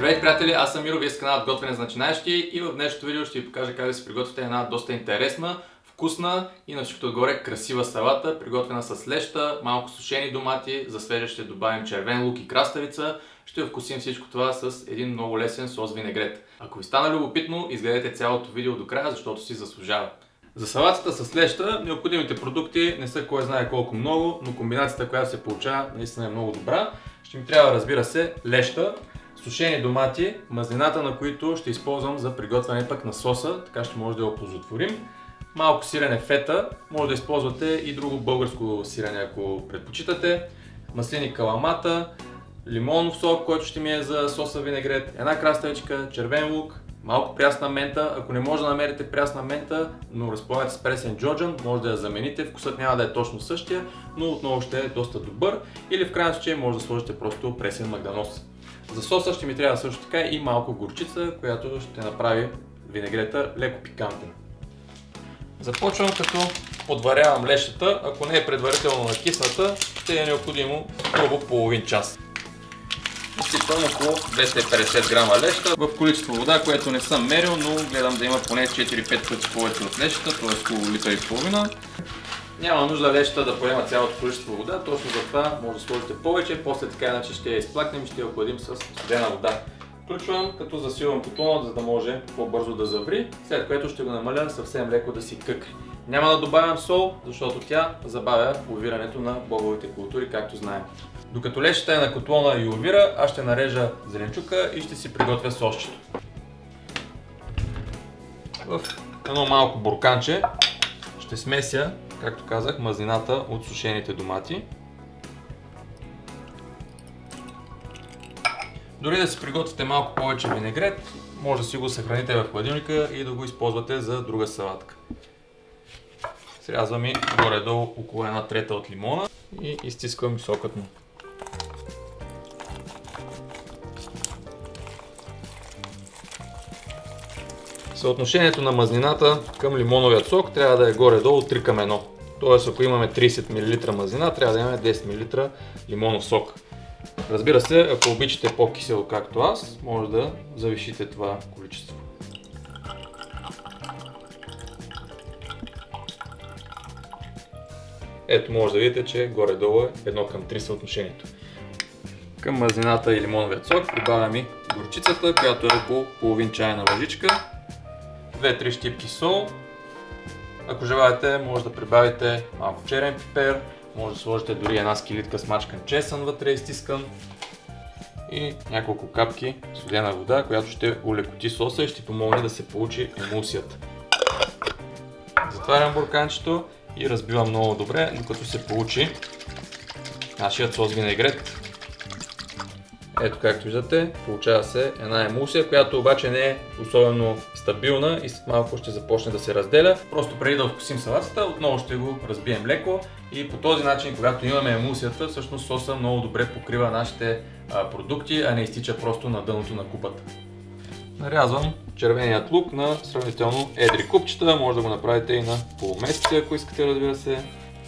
Здравейте, приятели, аз съм Миро, вие сте каналът Готвене за начинаещи и в днешното видео ще ви покажа как да си приготвите една доста интересна, вкусна и на всичкото отгоре красива салата, приготвена с леща, малко сушени домати, за свежа ще добавим червен лук и краставица. Ще вкусим всичко това с един много лесен сос винегрет. Ако ви стана любопитно, изгледайте цялото видео до края, защото си заслужава. За салатата с леща необходимите продукти не са кой знае колко много, но комбинацията, която се получава, наистина е много добра. Ще ми трябва, разбира се, леща, сушени домати, мазнината на които ще използвам за приготвяне пък на соса, така ще може да я оползотворим. Малко сирене фета, може да използвате и друго българско сирене, ако предпочитате. Маслини каламата, лимонов сок, който ще ми е за соса винегрет, една краставичка, червен лук, малко прясна мента. Ако не може да намерите прясна мента, но разполагате с пресен джоджан, може да я замените. Вкусът няма да е точно същия, но отново ще е доста добър. Или в крайна случай може да сложите просто пресен магданоз. За соса ще ми трябва също така и малко горчица, която ще направи винегрета леко пикантен. Започвам като подварявам лещата. Ако не е предварително накисната, ще е необходимо грубо половин час. Изсипвам около 250 грама леща в количество вода, което не съм мерил, но гледам да има поне 4-5 пъти повече от лещата, т.е. около литър и половина. Няма нужда лещата да поема цялото количество вода, точно за това може да сложите повече, после така иначе ще я изплакнем и ще я охладим с студена вода. Включвам, като засилвам котлона, за да може по-бързо да заври, след което ще го намаля съвсем леко да си къкри. Няма да добавям сол, защото тя забавя увирането на бобовите култури, както знаем. Докато лещата е на котлона и увира, аз ще нарежа зеленчука и ще си приготвя сосчето. В едно малко бурканче ще смеся, както казах, мазнината от сушените домати. Дори да си приготвите малко повече винегрет, може да си го съхраните в хладилника и да го използвате за друга салатка. Срязвам и горе-долу около 1/3 от лимона и изстисквам сокът му. Съотношението на мазнината към лимоновия сок трябва да е горе-долу 3:1. Т.е. ако имаме 30 мл мазнина, трябва да имаме 10 мл лимонов сок. Разбира се, ако обичате по-кисело както аз, може да завишите това количество. Ето може да видите, че горе-долу е 1:3 съотношението. Към мазнината и лимоновия сок прибавям и горчицата, която е около половин чайна лъжичка. 2-3 щипки сол. Ако желаете, може да прибавите малко черен пипер, може да сложите дори една скилитка смачкан чесън вътре изтискан и няколко капки студена вода, която ще улекоти соса и ще помогне да се получи емулсията. Затварям бурканчето и разбивам много добре, докато се получи нашият сос винегрет. Ето, както виждате, получава се една емулсия, която обаче не е особено стабилна и след малко ще започне да се разделя. Просто преди да вкусим салатата, отново ще го разбием леко и по този начин, когато имаме емулсията, всъщност соса много добре покрива нашите продукти, а не изтича просто на дъното на купата. Нарязвам червеният лук на сравнително едри купчета, може да го направите и на полумесеци, ако искате, разбира се.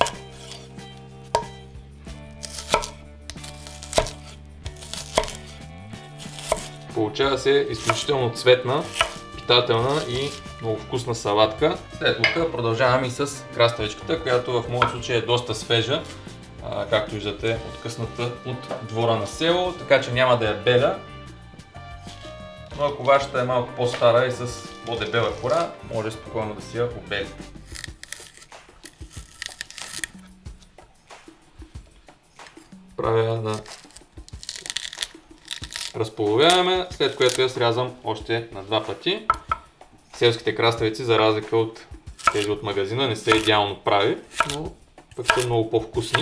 Получава се изключително цветна, питателна и много вкусна салатка. След лука продължавам и с краставичката, която в моят случай е доста свежа. Както виждате, откъсната от двора на село, така че няма да я беля. Но ако вашата е малко по-стара и с по-дебела кора, може спокойно да си я обелите. Правя на разполовяваме, след което я срязвам още на 2 пъти. Селските краставици, за разлика от тези от магазина, не са идеално прави, но пък са много по-вкусни.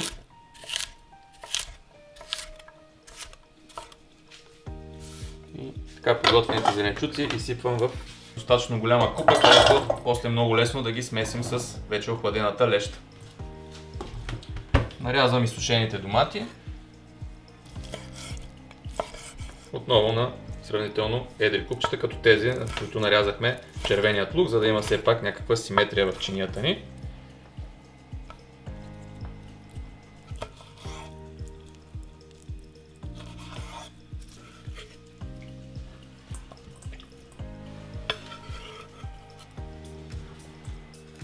И така приготвените зеленчуци изсипвам в достатъчно голяма купа, където после много лесно да ги смесим с вече охладената леща. Нарязвам и сушените домати. Отново на сравнително едри купчета, като тези, на които нарязахме червеният лук, за да има все пак някаква симетрия в чинията ни.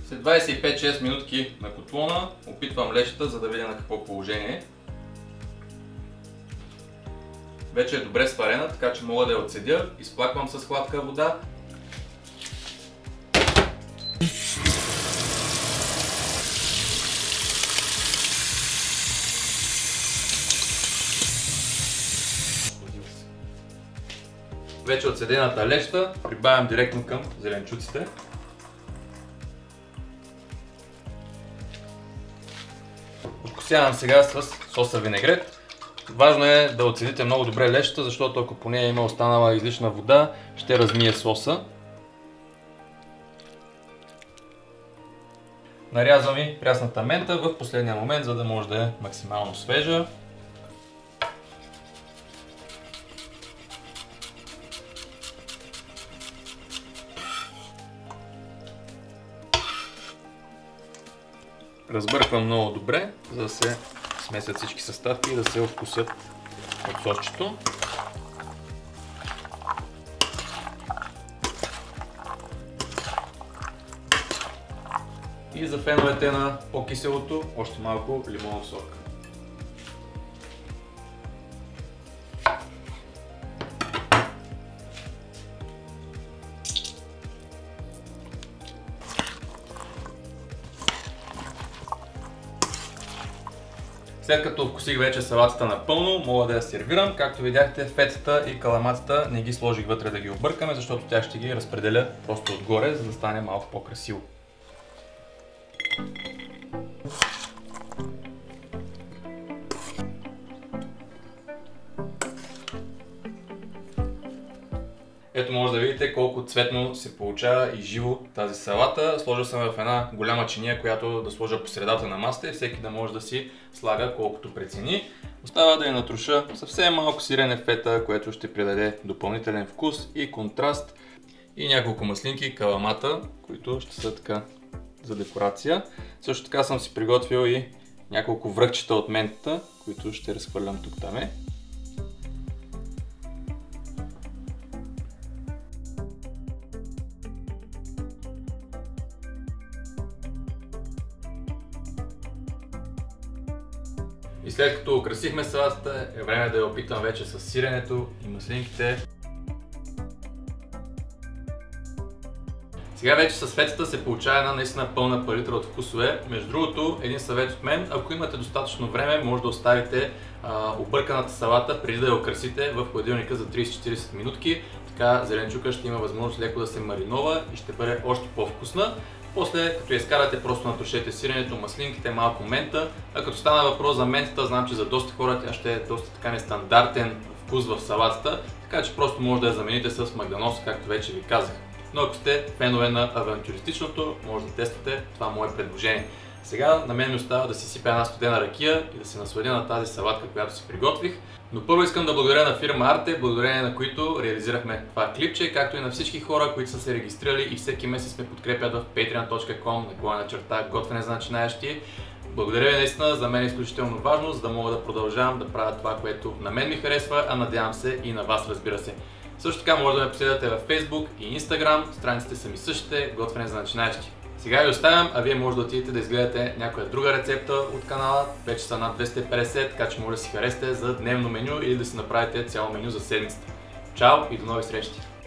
След 25-6 минутки на котлона опитвам лещата, за да видя на какво положение. Вече е добре сварена, така че мога да я отседя. Изплаквам с хладка вода. Вече отседената леща прибавям директно към зеленчуците. Откусявам сега с соса винегрет. Важно е да отседите много добре лещата, защото ако по нея има останала излишна вода, ще размие соса. Нарязвам и прясната мента в последния момент, за да може да е максимално свежа. Разбърквам много добре, за да се смесят всички съставки и да се откусят от сосчето. И за феновете на по-киселото, още малко лимонов сок. След като вкусих вече салатата напълно, мога да я сервирам. Както видяхте, фетата и каламатата не ги сложих вътре да ги объркаме, защото тях ще ги разпределя просто отгоре, за да стане малко по-красиво. Ето може да видите колко цветно се получава и живо тази салата. Сложил съм в една голяма чиния, която да сложа по средата на масата и всеки да може да си слага колкото прецени. Остава да я натруша съвсем малко сирене фета, което ще придаде допълнителен вкус и контраст. И няколко маслинки, каламата, които ще са така за декорация. Също така съм си приготвил и няколко връхчета от ментата, които ще разхвърлям тук-там. И след като украсихме салатата, е време да я опитам вече с сиренето и маслинките. Сега вече с фетата се получава една наистина пълна палитра от вкусове. Между другото, един съвет от мен, ако имате достатъчно време, може да оставите обърканата салата преди да я украсите в хладилника за 30-40 минутки. Така зеленчука ще има възможност леко да се маринова и ще бъде още по-вкусна. После, като я изкарате, просто натрошете сиренето, маслинките, малко мента. А като стана въпрос за ментата, знам, че за доста хора тя ще е доста така нестандартен вкус в салатата, така че просто може да я замените с магданоз, както вече ви казах. Но ако сте фенове на авантюристичното, може да тествате това мое предложение. Сега на мен ми остава да си сипя една студена ракия и да се насладя на тази салатка, която си приготвих. Но първо искам да благодаря на фирма Arte, благодарение на които реализирахме това клипче, както и на всички хора, които са се регистрирали и всеки месец ме подкрепят в patreon.com/готвене за начинаещи. Благодаря ви наистина, за мен е изключително важно, за да мога да продължавам да правя това, което на мен ми харесва, а надявам се и на вас, разбира се. Също така може да ме последвате във Facebook и Instagram, страниците са ми същите, готвене за начинаещи. Сега ви оставям, а вие може да отидете да изгледате някоя друга рецепта от канала. Вече са над 250, така че може да си харесате за дневно меню или да си направите цяло меню за седмицата. Чао и до нови срещи!